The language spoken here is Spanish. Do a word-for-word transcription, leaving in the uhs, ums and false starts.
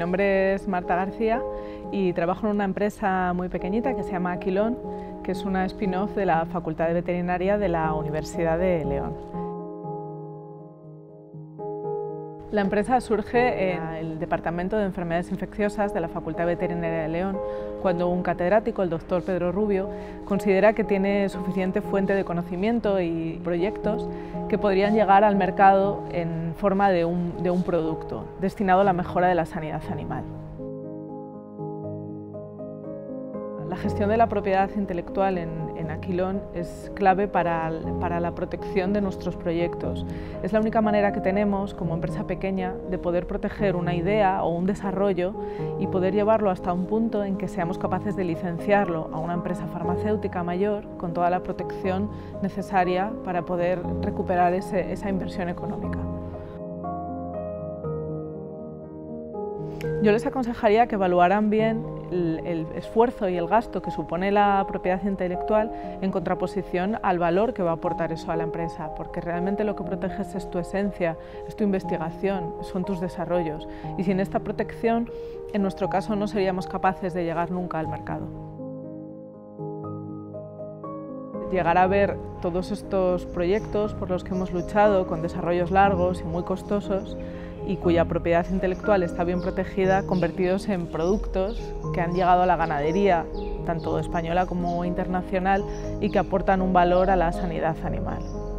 nombre es Marta García y trabajo en una empresa muy pequeñita que se llama Aquilon, que es una spin-off de la Facultad de Veterinaria de la Universidad de León. La empresa surge en el Departamento de Enfermedades Infecciosas de la Facultad Veterinaria de León, cuando un catedrático, el doctor Pedro Rubio, considera que tiene suficiente fuente de conocimiento y proyectos que podrían llegar al mercado en forma de un, de un producto destinado a la mejora de la sanidad animal. La gestión de la propiedad intelectual en, en Aquilon es clave para, para la protección de nuestros proyectos. Es la única manera que tenemos, como empresa pequeña, de poder proteger una idea o un desarrollo y poder llevarlo hasta un punto en que seamos capaces de licenciarlo a una empresa farmacéutica mayor con toda la protección necesaria para poder recuperar ese, esa inversión económica. Yo les aconsejaría que evaluaran bien el, el esfuerzo y el gasto que supone la propiedad intelectual en contraposición al valor que va a aportar eso a la empresa, porque realmente lo que proteges es tu esencia, es tu investigación, son tus desarrollos, y sin esta protección, en nuestro caso, no seríamos capaces de llegar nunca al mercado. Llegar a ver todos estos proyectos por los que hemos luchado, con desarrollos largos y muy costosos, y cuya propiedad intelectual está bien protegida, convertidos en productos que han llegado a la ganadería, tanto española como internacional, y que aportan un valor a la sanidad animal.